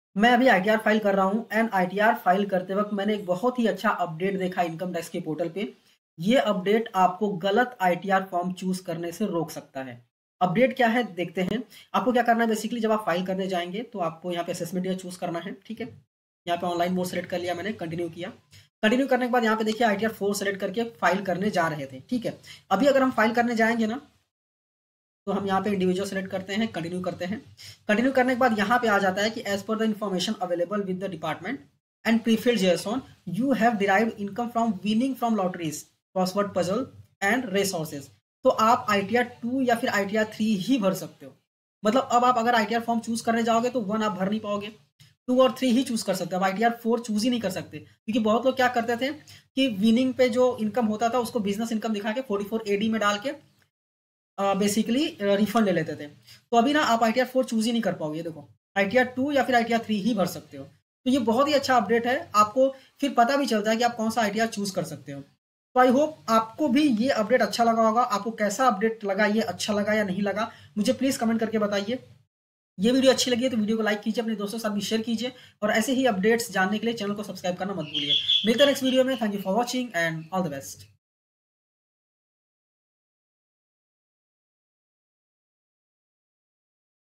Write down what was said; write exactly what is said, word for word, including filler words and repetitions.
मैं अभी ITR file कर रहा हूँ एंड आईटीआर फाइल करते वक्त मैंने एक बहुत ही अच्छा अपडेट देखा इनकम टैक्स के पोर्टल पे। ये अपडेट आपको गलत आईटीआर फॉर्म चूज करने से रोक सकता है। अपडेट क्या है देखते हैं। आपको क्या करना है, बेसिकली जब आप फाइल करने जाएंगे तो आपको यहाँ पे असेसमेंट ईयर चूज करना है। ठीक है, यहाँ पे ऑनलाइन मोड सेलेक्ट कर लिया मैंने, कंटिन्यू किया। कंटिन्यू करने के बाद यहाँ पे देखिए आईटीआर फोर सेलेक्ट करके फाइल करने जा रहे थे। ठीक है, अभी अगर हम फाइल करने जाएंगे ना तो हम यहाँ पे इंडिविजुअल सेलेक्ट करते हैं, कंटिन्यू करते हैं। कंटिन्यू करने के बाद यहाँ पे आ जाता है कि as per the information available with the department and prefilled JSON you have derived income from winning from lotteries, crossword puzzle and resources. तो आप आईटीआर टू या फिर आईटीआर थ्री ही भर सकते हो। मतलब अब आप अगर आईटीआर फॉर्म चूज करने जाओगे तो वन आप भर नहीं पाओगे, टू और थ्री ही चूज कर सकते हो। अब आईटीआर फोर चूज ही नहीं कर सकते, क्योंकि बहुत लोग क्या करते थे कि विनिंग पे जो इनकम होता था उसको बिजनेस इनकम दिखा के फोर्टी फोर एडी में डाल के बेसिकली रिफंड ले लेते थे। तो अभी ना आप आईटीआर फोर चूज ही नहीं कर पाओगे। देखो, आईटीआर टू या फिर आईटीआर थ्री ही भर सकते हो। तो ये बहुत ही अच्छा अपडेट है, आपको फिर पता भी चलता है कि आप कौन सा आईटीआर चूज कर सकते हो। तो आई होप आपको भी ये अपडेट अच्छा लगा होगा। आपको कैसा अपडेट लगा, ये अच्छा लगा या नहीं लगा, मुझे प्लीज कमेंट करके बताइए। ये वीडियो अच्छी लगी है तो वीडियो को लाइक कीजिए, अपने दोस्तों के साथ भी शेयर कीजिए, और ऐसे ही अपडेट्स जानने के लिए चैनल को सब्सक्राइब करना मत भूलिए। मिलते हैं नेक्स्ट वीडियो में। Thank you for watching and all the best.